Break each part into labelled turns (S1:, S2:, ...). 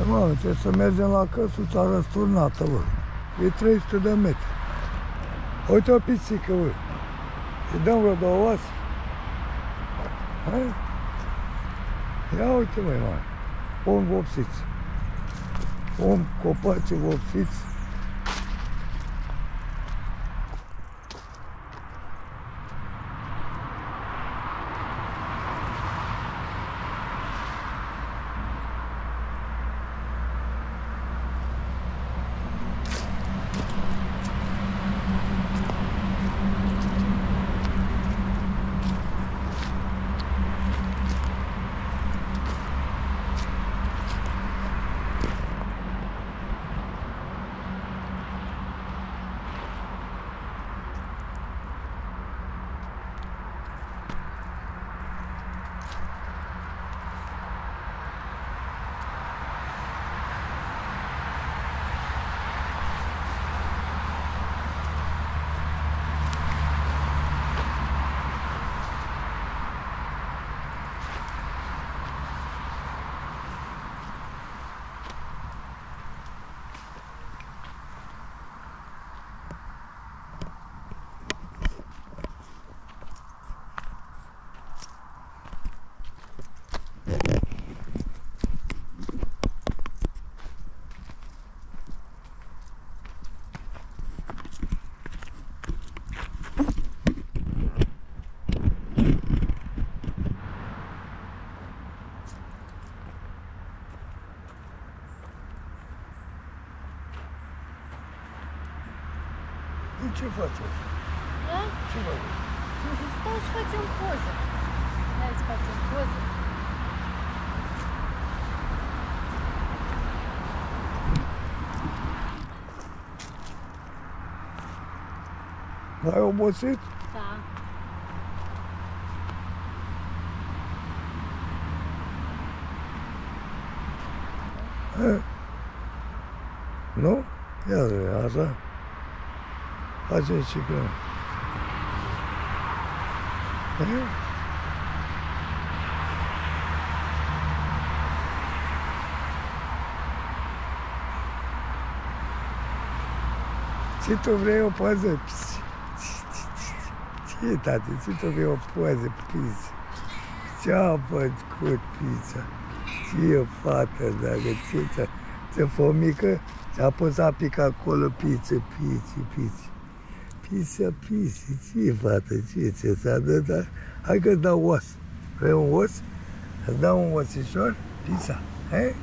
S1: Mă, trebuie să mergem la căsuța răsturnată, bă. E 300 de metri. Uite o pisică, bă. Îi dăm vreo 2 oase. Hai? Ia uite, măi, mare. Om vopsiți. Om copaci vopsiți. Ce faceți?
S2: Da?
S1: Ce faceți?
S2: Stau și facem poză. Hai să facem poză.
S1: Ai obosit?
S2: Da.
S1: Nu? Ia așa. Facem și că... Ce tu vrei o poză? Ce, tati? Ce tu vrei o poză? Pizza. Ce-a făcut pizza? Ce fată, dacă ți-a fomică? Ți-a pus a pica acolo pizza. Pizza, ce fată, ce ți-a dat? Hai că-ți dau os. Vrei un os? Îți dau un osișor? Pizza, he?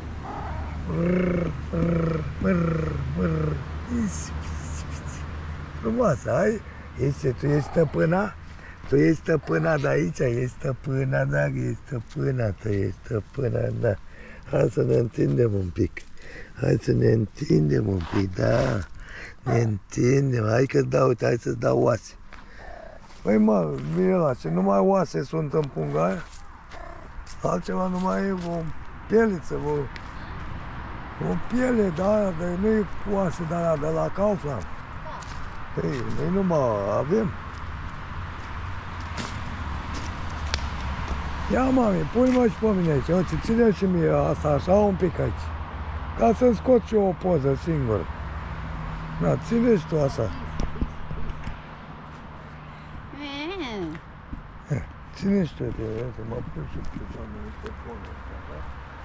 S1: Frumoasă, hai? Tu ești stăpâna? Tu ești stăpâna de aici? Ești stăpâna, da? Ești stăpâna, tu ești stăpâna, da? Hai să ne întindem un pic. Hai să ne întindem un pic, da? Ne întindem, hai că dau, uite, hai să-ți dau oase. Păi mă, Mirela, ce numai oase sunt în punga aia? Altceva nu mai e o pieliță, o piele de aia, nu e oase de aia de la Kaufland. Păi, noi nu mai avem. Ia, mami, pui-mă și pe mine aici, uite, ține și mie asta așa un pic aici. Ca să-mi scot și eu o poză singur. Da, ține și tu așa. Ține și tu, să mă pun și pe doamne microfonul ăsta, da?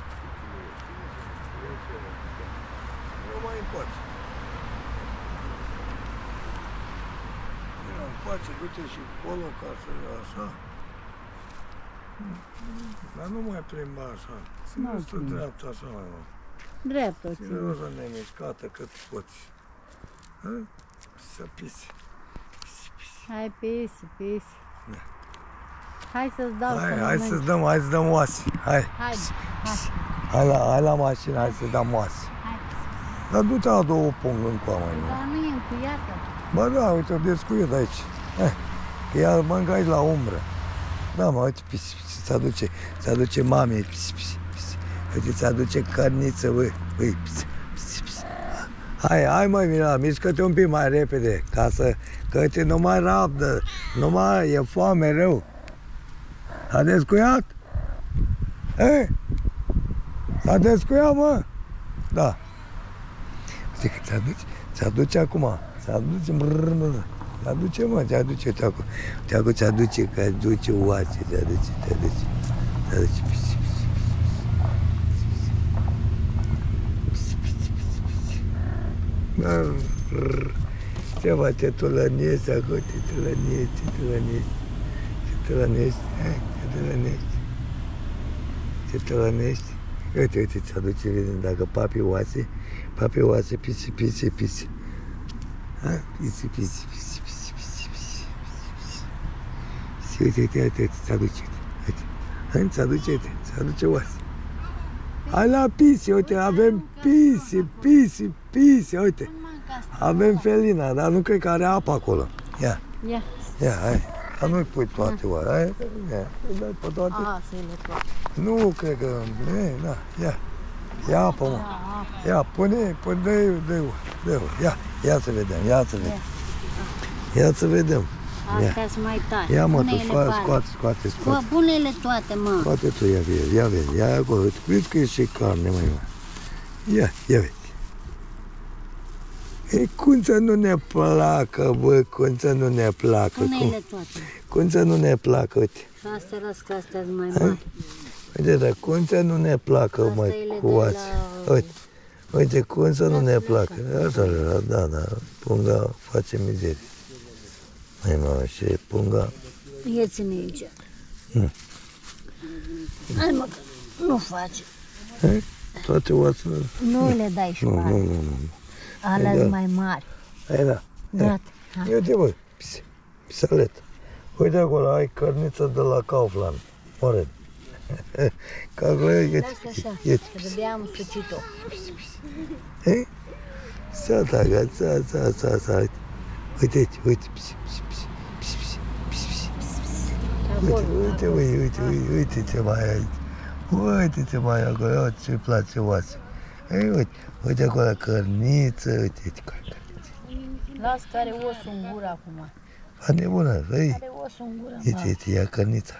S1: Nu mai încoace. Nu încoace, du-te și acolo ca să așa. Dar nu mai plimba așa. Ține-ți tu dreapta așa mai mult.
S2: Dreapta ține.
S1: Ține o nemișcată cât poți. Să pisi.
S2: Hai, pisi. Hai să-ți dau să
S1: Hai să-ți dăm oase. Hai. Hai la mașină, hai să-ți dăm oase. Dar du-te la 2 pung încoa mai mult.
S2: Dar nu e încuiată.
S1: Bă, da, uite, o descuiet aici. Că ea mănâncă aici la umbră. Da, mă, uite, pisi, ți-aduce mame, pisi. Uite, ți-aduce carniță, băi, pisi. Hai, măi, Mila, mișcă-te un pic mai repede, că uite, nu mai rabdă, e foame rău. S-a descuiat? S-a descuiat, mă? Da. Uite că ți-aduce acum. Ți-aduce, ți-aduce, mă, ți-aduce, uite acum. Uite acum ți-aduce, că aduce oase, ți-aduce. Ceva, te tulănești acolo, te tălănești. Uite, ți-aduce, vedem, dacă papi oase, pisi. Ha? Pisi. Uite, ți-aduce, uite. Ți-aduce oase. Hai la pisi, uite, avem pisi, uite. Avem felina, dar nu cred că are apă acolo. Ia, hai. Dar nu-i pui toate oare. Hai, dai pe toate.
S2: Să le toate.
S1: Nu cred că... Ia. Ia apă, mă. Ia, pune, dă-i. Ia să vedem. Ia să vedem.
S2: Astea sunt mai tare.
S1: Ia, mă, tu scoate.
S2: Bă, pune-le toate, mă.
S1: Scoate tu, ia vezi, ia acolo. Uite că e și carne, măi. Ia vezi. E, cum să nu ne placă, bă, cum să nu ne placă?
S2: Pune-le toate.
S1: Cum să nu ne placă, uite.
S2: Astea las că astea sunt mai mari.
S1: Uite, dar cum să nu ne placă, măi, cu oase? Uite, cum să nu ne placă? Așa, da, punga face mizerie. Mai mă, și punga...
S2: Ia ține aici. Hai, mă, nu faci.
S1: Toate oasele...
S2: Nu le dai și mari.
S1: Nu.
S2: Alea sunt mai mari.
S1: Hai, da.
S2: Gata.
S1: Uite, bă, pisalet. Uite acolo, ai cărniță de la Kaufland. Oare? Ca acolo,
S2: Lasă așa, să vedeam sucit-o.
S1: Sata, uite, uite ce mai ai aici. Uite ce mai ai acolo, ce-i place oase. Uite acolo cărniță, uite cărniță.
S2: Las că are osul în gură acum.
S1: A nebună, vei?
S2: Are osul în gură.
S1: Uite, ia cărnița.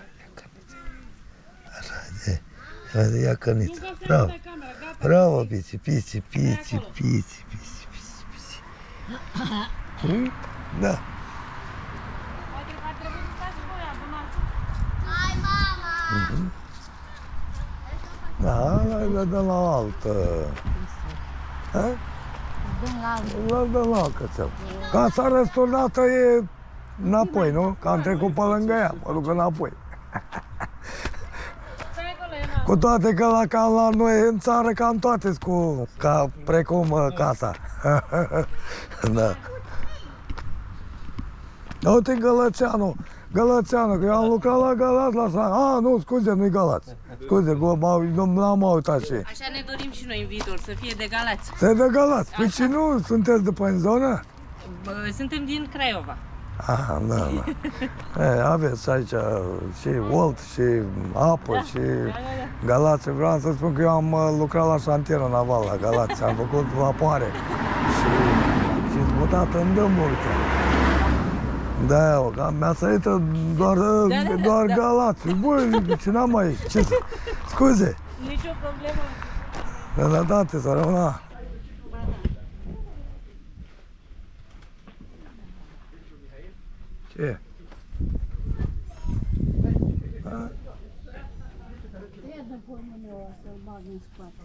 S1: Așa, ia cărnița. Bravo, pici. Da.
S2: Hai, mama!
S1: Da, dă la altă. Dă la altă cățel. Casa răsturnată e înapoi, nu? Că am trecut pe lângă ea, mă duc înapoi. Cu toate că la noi în țară cam toate precum casa. Da. Uite Gălățeanu, că eu am lucrat la Galați la nu, scuze, nu-i Galați. Scuze, n-am uitat și.
S3: Așa ne dorim și noi în viitor, să fie de Galați.
S1: Să de Galați. Păi și nu sunteți de pe zonă?
S3: Suntem din Craiova.
S1: Da. Aveți aici și Olt, și apă, și Galați. Vreau să spun că eu am lucrat la șantieră naval la Galați. Am făcut vapoare și zbutat în dâmburi. Da, mi-a sărit doar Galați. Băi, ce n-am aici? Scuze.
S3: Nici o problemă.
S1: Rădate, să rămână. Ce?
S2: Ia dă pormânul ăsta, să-l bag în spate.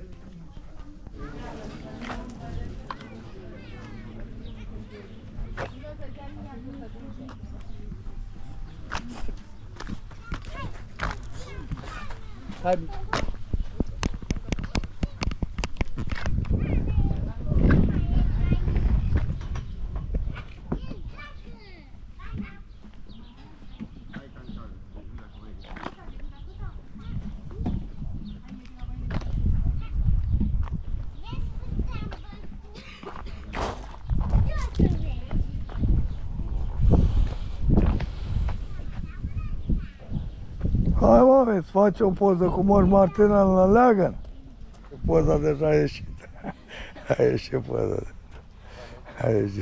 S4: Hai.
S1: Hai, mă, îți faci o poză cu Moș Martina la Leagăn. Poza deja a ieșit. A ieșit poza. A ieșit.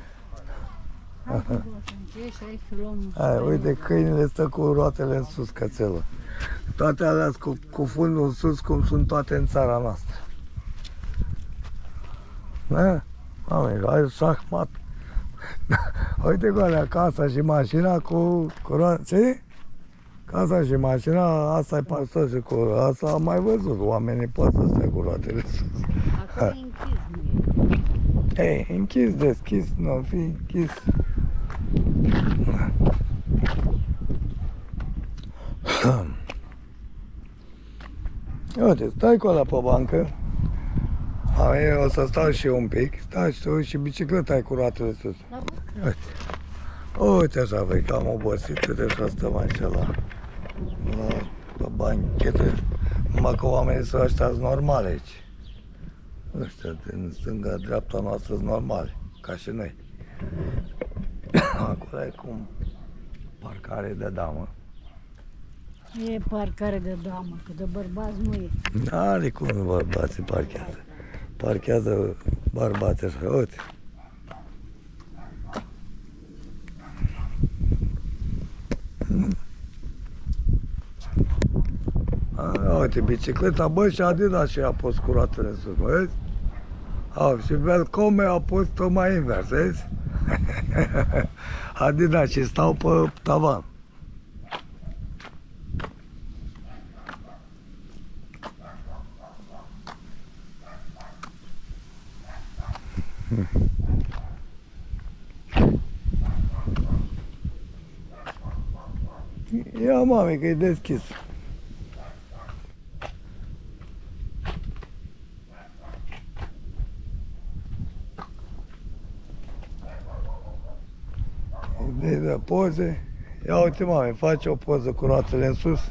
S1: Hai, uite, câinile stă cu roatele în sus, cățelul. Toate alea cu fundul în sus, cum sunt toate în țara noastră. Da? Mami, ai șahmat. Uite cu alea, casa și mașina cu ce? Casa și mașina, asta e pasă și cu asta am mai văzut. Oamenii pot să stea cu roatele sus.
S2: Acolo e închis, nu e.
S1: Ei, închis, deschis, nu fi închis. Uite, stai cu ăla pe bancă. Eu o să stau și eu un pic. Stai și tu și bicicleta ai cu roatele sus. Uite. Uite așa, vei că am obosit, uite așa stăm aici la banchetă. Numai că oamenii sunt ăștia normale aici. Ăștia din stânga, dreapta noastră sunt normale, ca și noi. Acolo e cum parcare de damă.
S2: E parcare de damă, că de bărbați nu e.
S1: N-are cum bărbații parchează. Parchează bărbații așa, uite. Uite, bicicleta, bă, și Adidas și a pus cu roatele în sus, vezi? Și Velcome a pus tocmai invers, vezi? Adidas și stau pe tavan. Ia, mami, că e deschis. Idei de poze. Ia uite, mami, face o poză cu roatele în sus.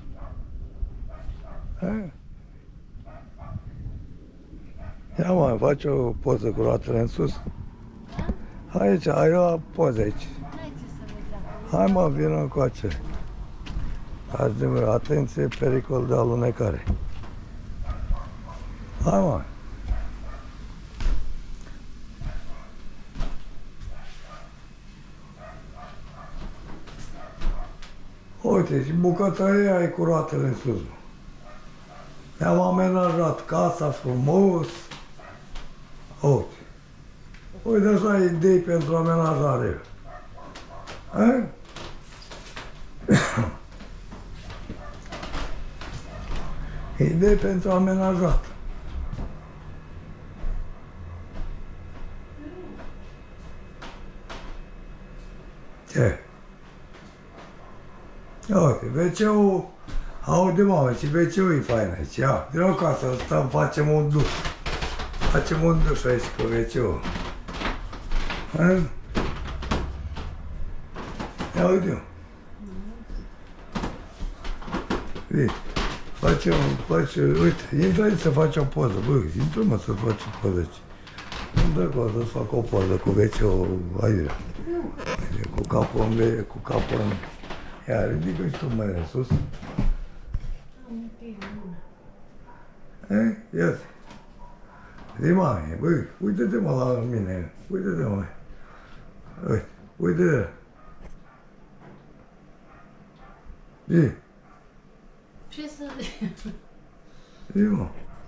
S1: Ia, mami, face o poză cu roatele în sus. Aici, ai o poză aici. Hai, mă, vină încoace. Atenție, pericol de alunecare. Hai, mă. Uite, și bucătăria ai cu roatele în sus. Ne-am amenajat casa frumos. Uite. Uite, așa idei pentru amenajare. Idei pentru amenajat. Ce? Uite, WC-ul, aude, mamă, și WC-ul e fain aici. Ia, din o casă, stăm, facem un duș. Facem un duș aici cu WC-ul. Ia uite-o. Uite, intră aici să faci o poză. Bă, intră, mă, să faci o poză aici. Intră acolo să-ți fac o poză cu WC-ul aici. Cu capul în... Ia, ridică și tu mâinile sus. Ia-te. Zi, mami, băi, uite-te, mă, la mine. Uite-te, mă. Uite-te. Zi.
S2: Ce să zic?
S1: Zi, mă.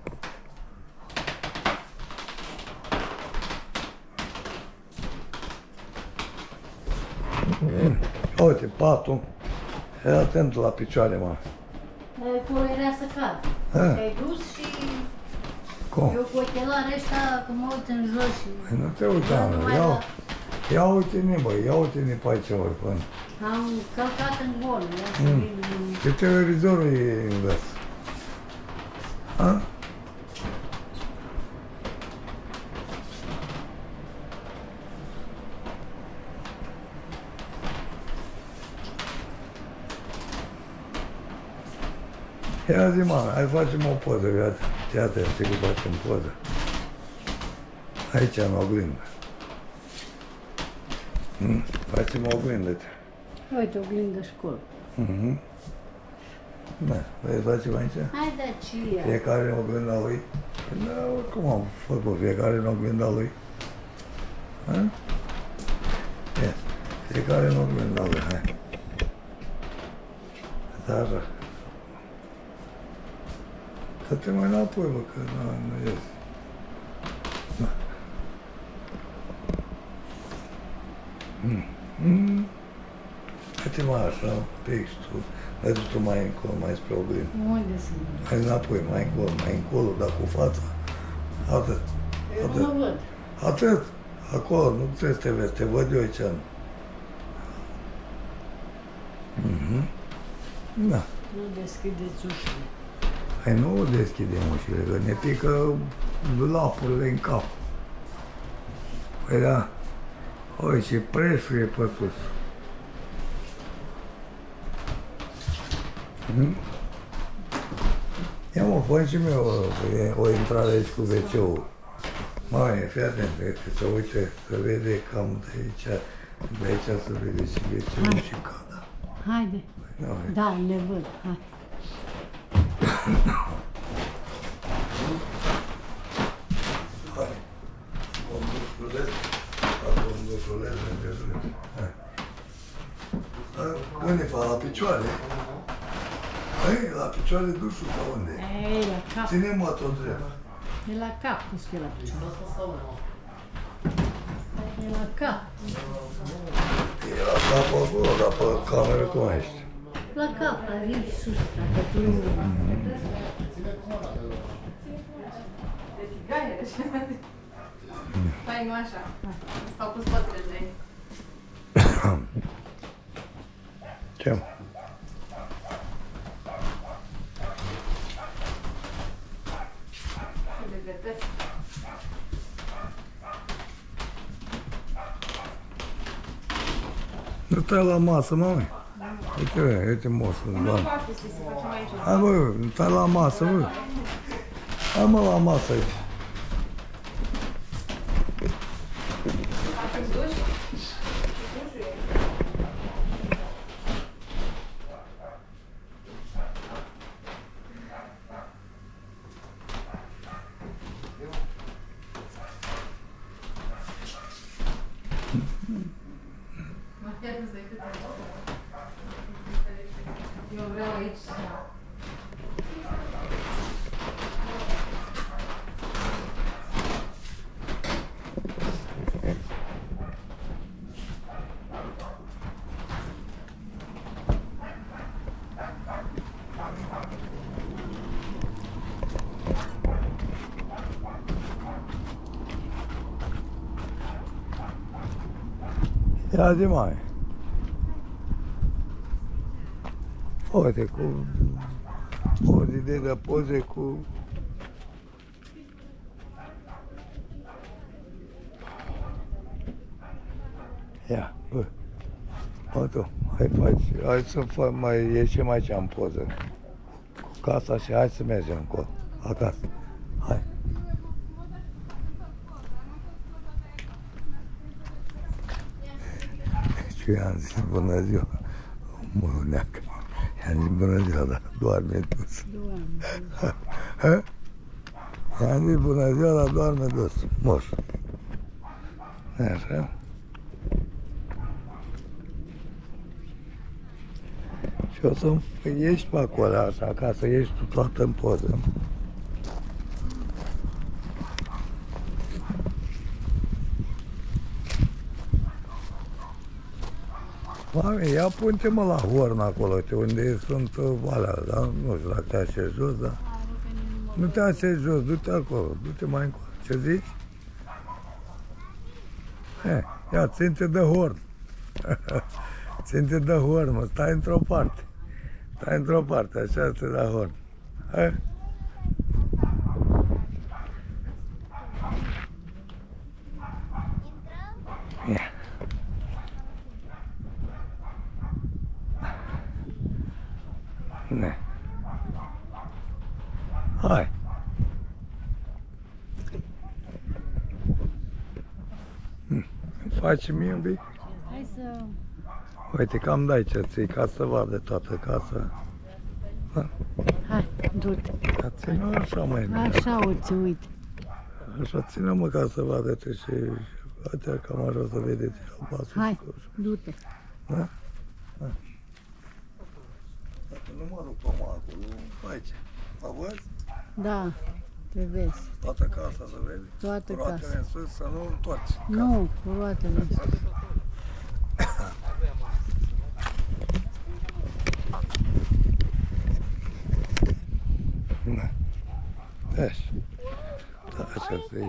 S1: Uite, patul. E atent la picioare, mă.
S2: Acolo era să cad. Te-ai dus și...
S1: Cum?
S2: Eu cu ochelarii ăștia, că mă uit în jos și...
S1: Păi nu te uita, mă. Ia uite-ne, bă, ia uite-ne pe aici, bă, până.
S2: Am călcat în gol, ia să vin...
S1: Ce televizorul e invers? Ia zi, mă, hai facem o poză, iată, știi că facem poză. Aici, în oglindă. Facem o oglindă.
S2: Uite, oglindă școală.
S1: Da, vrei să facem aici?
S2: Hai de aceea.
S1: Fiecare în oglinda lui? Da, oricum am făcut, fiecare în oglinda lui. Fiecare în oglinda lui, hai. Dar... Să te mai înapoi, bă, că nu ies. Uite mă așa, textul. Mergi tu mai încolo, mai spre oglindă.
S2: Unde sunt?
S1: Hai înapoi, mai încolo, dar cu fața. Atât.
S2: Eu nu mă văd.
S1: Atât. Acolo, nu trebuie să te vezi, te văd eu aici. Da.
S2: Nu deschideți ușile.
S1: Hai, nu deschidem ușile, că ne pică lapurile în cap. Păi da. Oi, și prețul e pe sus. Ia mă, fă și mie o intrare aici cu WC-ul. Mai, fii atent, să uite, să vede cam de aici să vede și WC-ul și cada.
S2: Haide. Da, le văd. Hai.
S1: Hai. Condușuleț, lângă râd. Hai. Unde fac? La picioare? Hai, la picioare dușul sau unde?
S2: Ei, la cap.
S1: Ține-mă tot drept.
S2: E la cap, nu știu la picioare. E la cap.
S1: E la cap acolo, dar pe cameră cum ești?
S2: La cap, la rici sus, dacă tu nu...
S3: Stai, nu așa. Stau cu spatele de aici.
S1: Ce? Nu stai la masă, mami. Uite, uite mosul,
S3: Nu
S1: da.
S3: poate să se facem aici.
S1: Hai, bă, stai la masă, bă. Hai, mă, la masă aici.
S3: Facem duș? Eu vreau aici să...
S1: Ia zi, mai. Uite, cu o zi de poze cu... Ia, bă. Bă, tu, hai să mai ieșim aici în poză. Cu casa și hai să mergem încolo, acasă. Hai. Și eu i-am zis bună ziua, omul neacă. I-am zis bună ziua, dar doarme dus.
S2: Doamne.
S1: I-am zis bună ziua, dar doarme dus. Moș. Așa. Și o să ieși pe acolo așa, ca să ieși tu toată în poză. Mami, ia punte-mă la horn acolo, uite, unde sunt alea, da? Nu știu dacă te așezi jos, da? Nu te așezi jos, du-te acolo, du-te mai încolo. Ce zici? Ia, țin-te de horn. Țin-te de horn, mă, stai într-o parte. Stai într-o parte, așa te da horn. Hai. Ia. Ne. Hai. Faci mie un pic?
S2: Hai să...
S1: Uite, cam dai ce ții, ca să vadă toată casa. Da?
S2: Hai, du-te.
S1: Dar ține așa mai bine.
S2: Așa o ți uite.
S1: Așa ține-mă ca să vadă ce și... Uite, cam așa să vedeți pasul.
S2: Hai, du-te.
S1: Da? Da. Dacă nu mă duc pe acolo, aici. Mă văd?
S2: Da, te vezi.
S1: Toată casa să vezi.
S2: Toată
S1: Roatele
S2: casa.
S1: în sus, să nu întorci.
S2: Nu, cu roatele în sus.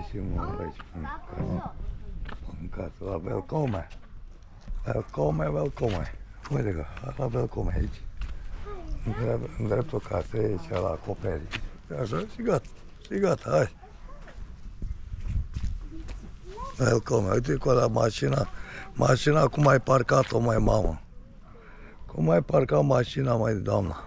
S1: bellissimo aici, în casă, la Velcome. Velcome, Velcome. Uite că, la Velcome aici. În dreptul casei, aici, la acoperiș. Așa, și gata, și gata, hai. Velcome, uite cu la mașina cum ai parcat-o, mai mamă. Cum ai parcat mașina, mai doamna.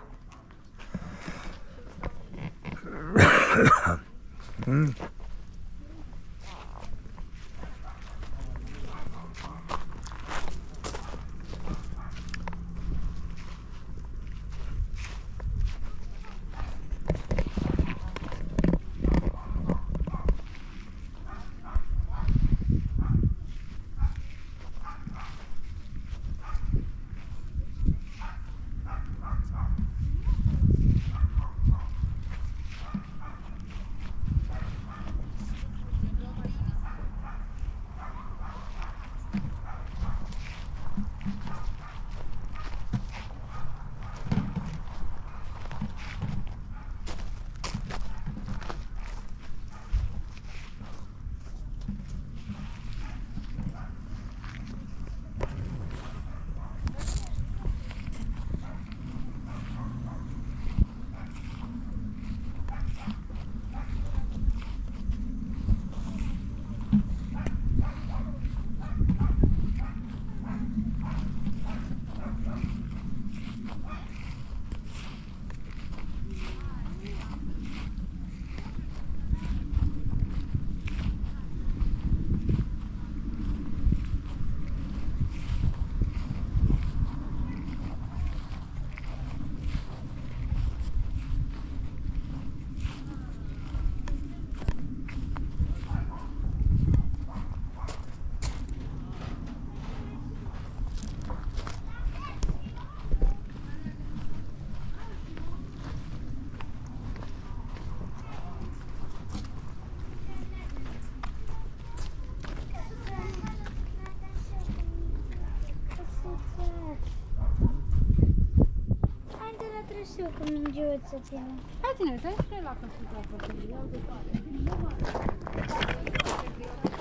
S4: Eu cu mingiuță ține.
S2: Hai ține, stai la căsuța.